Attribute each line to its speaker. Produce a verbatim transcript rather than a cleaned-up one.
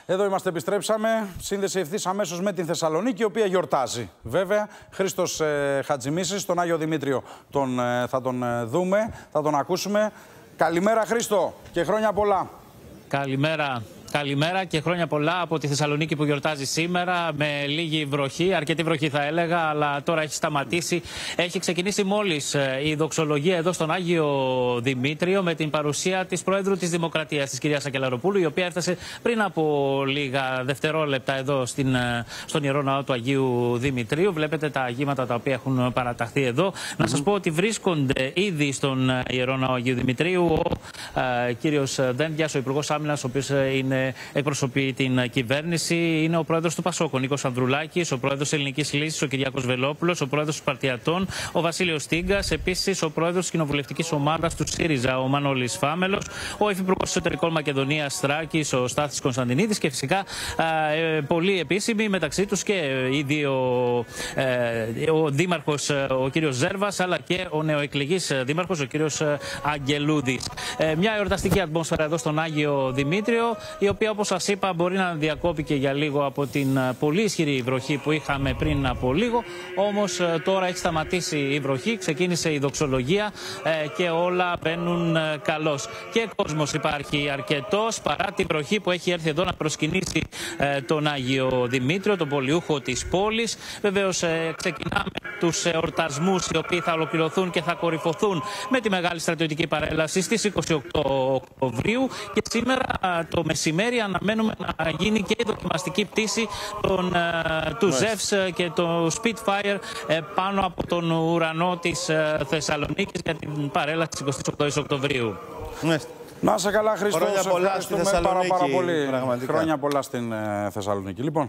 Speaker 1: Εδώ είμαστε, επιστρέψαμε. Σύνδεση ευθύς αμέσως με την Θεσσαλονίκη, η οποία γιορτάζει. Βέβαια, Χρήστος ε, Χατζημίσης, τον Άγιο Δημήτριο τον, ε, θα τον ε, δούμε, θα τον ακούσουμε. Καλημέρα Χρήστο και χρόνια πολλά.
Speaker 2: Καλημέρα. Καλημέρα και χρόνια πολλά από τη Θεσσαλονίκη που γιορτάζει σήμερα με λίγη βροχή, αρκετή βροχή θα έλεγα, αλλά τώρα έχει σταματήσει. Έχει ξεκινήσει μόλις η δοξολογία εδώ στον Άγιο Δημήτριο με την παρουσία της Προέδρου της Δημοκρατίας, της κυρίας Σακελαροπούλου, η οποία έφτασε πριν από λίγα δευτερόλεπτα εδώ στην, στον Ιερό Ναό του Αγίου Δημητρίου. Βλέπετε τα αγήματα τα οποία έχουν παραταχθεί εδώ. Mm-hmm. Να σας πω ότι βρίσκονται ήδη στον Ιερό Ναό Αγίου Δημητρίου ο ε, κύριος Δένδιας, ο Υπουργός Άμυνας, ο οποίος είναι εκπροσωπεί την κυβέρνηση, είναι ο πρόεδρος του Πασόκ, ο Νίκος Ανδρουλάκης, ο πρόεδρος της Ελληνικής Λύσης, ο Κυριάκος Βελόπουλος, ο πρόεδρος των Σπαρτιατών, ο Βασίλειος Στίγκας, επίσης ο πρόεδρος της κοινοβουλευτικής ομάδας του ΣΥΡΙΖΑ, ο Μανώλης Φάμελος, ο υφυπουργός εσωτερικών Μακεδονίας Θράκης, ο Στάθης Κωνσταντινίδης και φυσικά ε, πολλοί επίσημοι, μεταξύ τους και ήδη ο, ε, ο δήμαρχος ο κύριος Ζέρβας, αλλά και ο νεοεκλεγής δήμαρχος ο κύριος Αγγελούδης. Ε, μια εορταστική ατμόσφαιρα εδώ στον Άγιο Δημήτριο, η οποία, όπως σας είπα, μπορεί να διακόπηκε για λίγο από την πολύ ισχυρή βροχή που είχαμε πριν από λίγο. Όμως τώρα έχει σταματήσει η βροχή, ξεκίνησε η δοξολογία και όλα μπαίνουν καλώς. Και κόσμος υπάρχει αρκετός παρά την βροχή που έχει έρθει εδώ να προσκυνήσει τον Άγιο Δημήτριο, τον πολιτούχο της πόλης. Βεβαίως ξεκινάμε τους εορτασμούς, οι οποίοι θα ολοκληρωθούν και θα κορυφωθούν με τη μεγάλη στρατιωτική παρέλαση στις είκοσι οκτώ Οκτωβρίου. Και σήμερα το μεσημέρι αναμένουμε να γίνει και η δοκιμαστική πτήση των, uh, του Ζεύς και το Spitfire uh, πάνω από τον ουρανό της uh, Θεσσαλονίκης για την παρέλαση της εικοστής ογδόης Οκτωβρίου.
Speaker 1: Να είσαι καλά Χρήστο,
Speaker 3: χρόνια πολλά στη Θεσσαλονίκη,
Speaker 1: πάρα, πάρα πολύ. Χρόνια πολλά στην uh, Θεσσαλονίκη. Λοιπόν.